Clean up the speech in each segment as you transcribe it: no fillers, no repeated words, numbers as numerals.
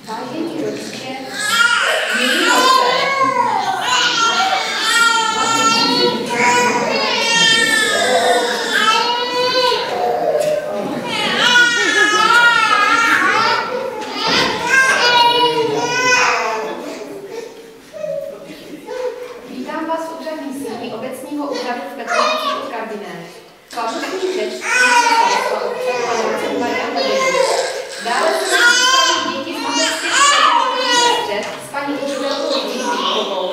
Vážení rodiče, milí hosté, vítám vás v úřadní síni obecního úřadu v Petrovicích u Karviné. Slavnostní řeč dále se představí děti z mateřských střed s paní učitelkou Víkovou.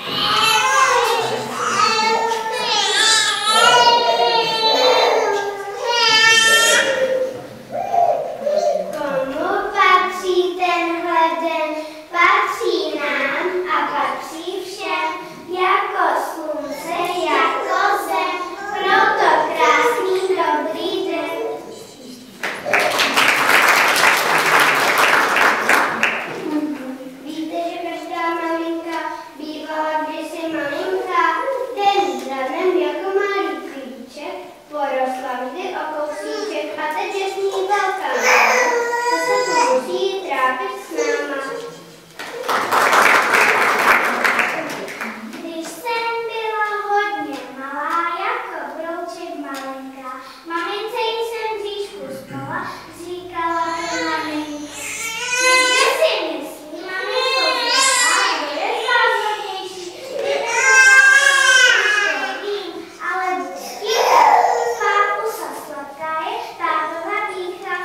Komu patří tenhle den? Patří nám a patří všem, jako slunce, jako zem, proto krásný dobrý den. Víte, že každá malinka bývala kdysi malinká, den za dnem jako malý klíček, porosla vždy o kousíček a teď je s ní velká máma, co se tu musí trápit s náma. Když jsem byla hodně malá, jako brouček malinká, mamince jsem říšku spala, říkala to maminka. Kde si myslí, maminko zvědá, kdo je z vás hodnější? Ale buďte, tvá pusa sladká je, tátova pýcha.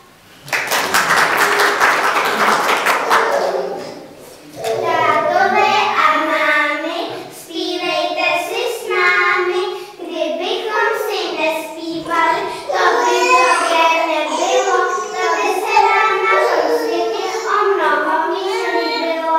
Tátové a mámy, zpívejte si s námi, kdybychom si nespívali, to by dobré nebylo, to by se nám na tom světě o mnoho víc líbilo.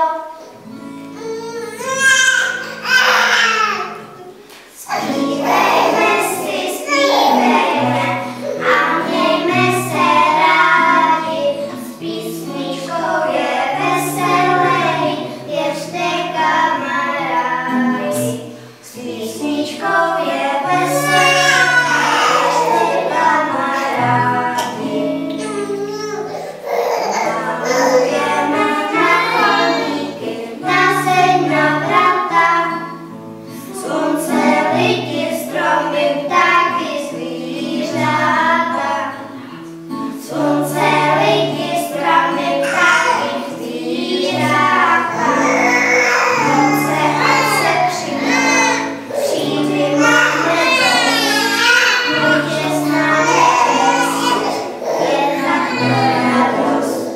Zpívejme si, zpívejme a mějme se rádi, s písničkou je veselej, věřte kamarádi. S písničkou je veselej, věřte kamarádi. Malujeme na chodníky, na zeď, na vrata, slunce, lidi, stromy, ptáky, zvířata. Slunce, lidi, stromy, ptáky, zvířata. Noce, ať se přijde, máme může s námi je tak radost.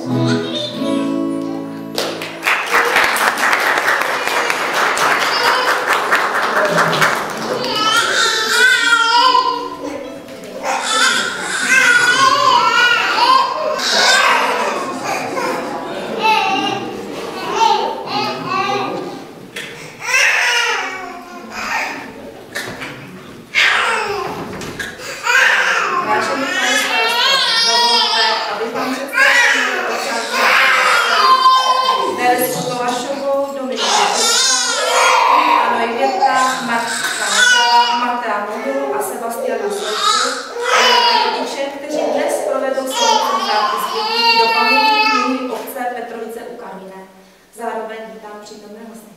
Vážený pane starosto, dovolte, abych vám představila Terezu Kolašovou, Dominiku Peška, Anojvěta, Marta Modu a Sebastiana Světku a jejich rodiče, kteří dnes provedou slovní zápis dětí do pamětní knihy obce Petrovice u Karviné. Zároveň vítám přítomné hosty.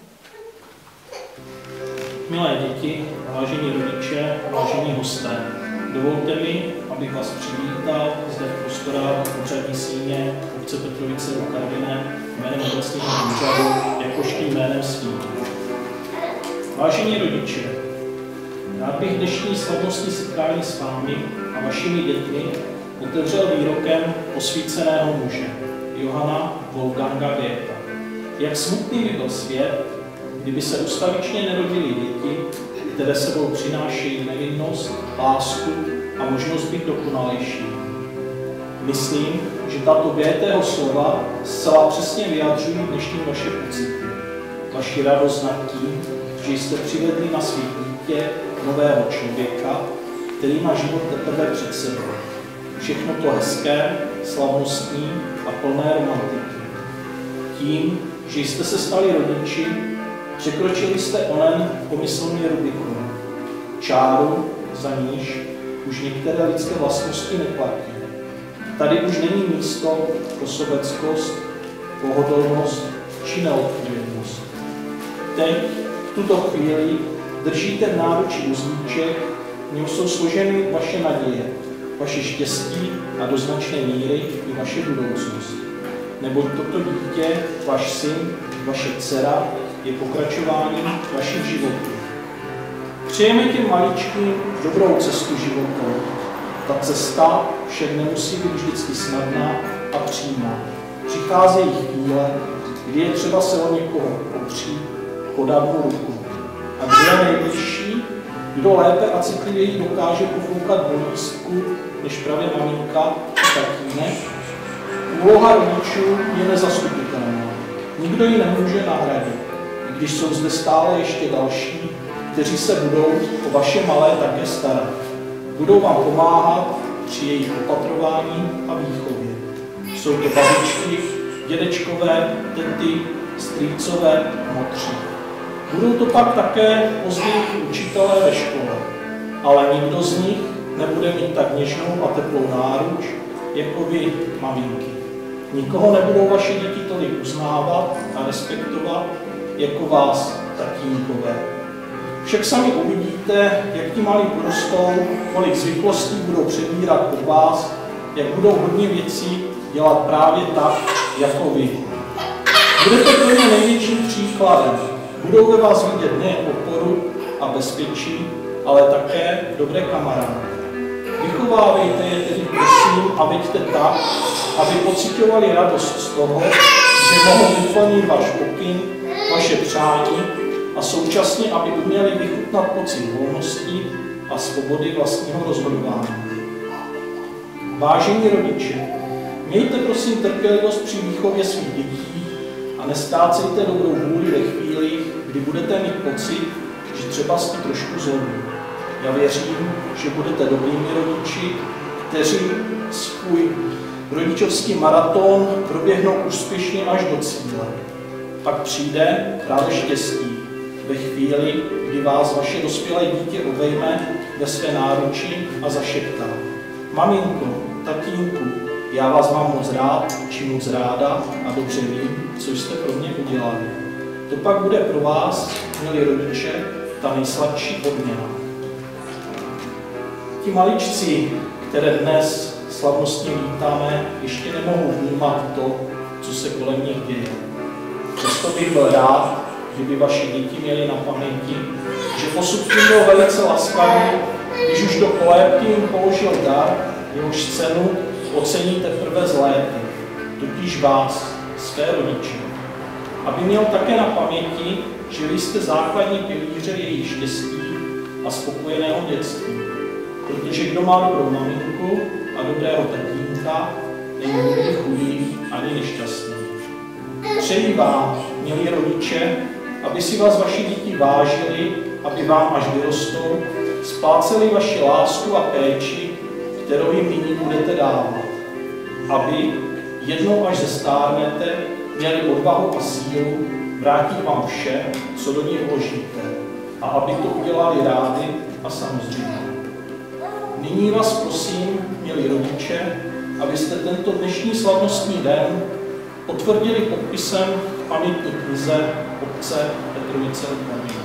Milé děti, vážení rodiče, vážení hosté, dovolte mi, abych vás přivítal zde v prostorách úřadní síně obce Petrovice u Karviné jménem obecního úřadu, jakož i jménem svým. Vážení rodiče, rád bych dnešní slavnostní setkání s vámi a vašimi dětmi otevřel výrokem posvíceného muže, Johana Wolfganga Goethe. Jak smutný by byl svět, kdyby se ustavičně nerodily děti, které sebou přinášejí nevinnost, lásku a možnost být dokonalejší. Myslím, že tato Goetheho slova zcela přesně vyjadřují dnešní vaše pocity. Vaši radost nad tím, že jste přivedli na svět dítě nového člověka, který má život teprve před sebou. Všechno to hezké, slavnostní a plné romantiky. Tím, že jste se stali rodiči, překročili jste onen pomyslný Rubikon, čáru, za níž už některé lidské vlastnosti neplatí. Tady už není místo pro sobeckost, pohodlnost či neodpovědnost. Teď, v tuto chvíli, držíte v náručí vozíček, v něm jsou složeny vaše naděje, vaše štěstí a do značné míry i vaše budoucnost. Neboť toto dítě, váš syn, vaše dcera, je pokračováním vašich životů. Přejeme těm maličkým dobrou cestu životem. Ta cesta však nemusí být vždycky snadná a přímá. Přicházejí chvíle, kdy je třeba se o někoho opřít, podat mu ruku. A kdo je nejbližší, kdo lépe a citlivěji dokáže pofoukat bolístku než právě maminka či tatínek, úloha rodičů je nezastupitelná. Nikdo ji nemůže nahradit, i když jsou zde stále ještě další, kteří se budou o vaše malé také starat. Budou vám pomáhat při jejich opatrování a výchově. Jsou to babičky, dědečkové, tety, strýcové, motři. Budou to pak také později učitelé ve škole, ale nikdo z nich nebude mít tak něžnou a teplou náruč, jako vy, maminky. Nikoho nebudou vaše děti tolik uznávat a respektovat, jako vás, tatínkové. Však sami uvidíte, jak ti malí porostou, kolik zvyklostí budou přebírat od vás, jak budou hodně věcí dělat právě tak, jako vy. Budete pro ně největším příkladem. Budou ve vás vidět nejen oporu a bezpečí, ale také dobré kamarády. Vychovávejte je tedy prosím a veďte tak, aby pociťovali radost z toho, že mohou vyplnit váš pokyn, vaše přání a současně, aby uměli vychutnat pocit volnosti a svobody vlastního rozhodování. Vážení rodiče, mějte prosím trpělivost při výchově svých dětí a nestácejte dobrou vůli ve chvíli, kdy budete mít pocit, že třeba jste trošku zlobí. Já věřím, že budete dobrými rodiči, kteří svůj rodičovský maraton proběhnou úspěšně až do cíle. Pak přijde právě štěstí ve chvíli, kdy vás vaše dospělé dítě obejme ve své náruči a zašeptá: Maminko, tatínku, já vás mám moc rád, či moc ráda a dobře vím, co jste pro mě udělali. To pak bude pro vás, milí rodiče, ta nejsladší odměna. Ti maličci, které dnes slavnostně vítáme, ještě nemohou vnímat to, co se kolem nich děje. Přesto bych byl rád, kdyby vaše děti měly na paměti, že posud tím byl velice laskavý, když už do kolébky jim položil dar, jehož cenu ocení teprve z léty, totiž vás, své rodiče. Aby měl také na paměti, že vy jste základní pilíře jejich štěstí a spokojeného dětství. Protože kdo má dobrou maminku a dobrého tatínka, není nikdy chudý ani nešťastný. Přeji vám, milí rodiče, aby si vás vaši děti vážili, aby vám, až vyrostou, spláceli vaši lásku a péči, kterou jim nyní budete dávat. Aby jednou, až zestárnete, měli odvahu a sílu vrátit vám vše, co do nich vložíte, a aby to udělali rádi a samozřejmě. Nyní vás prosím, milí rodiče, abyste tento dnešní slavnostní den potvrdili podpisem v pamětní knize otce Petrovice Lipovy.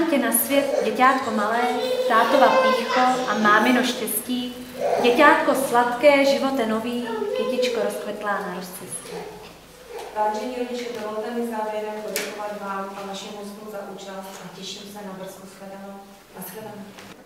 tě na svět, děťátko malé, tátova pýcho a mámino štěstí, děťátko sladké, živote nový, kytičko rozkvetlá na rozcestí. Vážení rodiče, dovolte mi závěrem poděkovat vám a vašemu hostu za účast a těším se na brzkou shledanou. Naschledanou.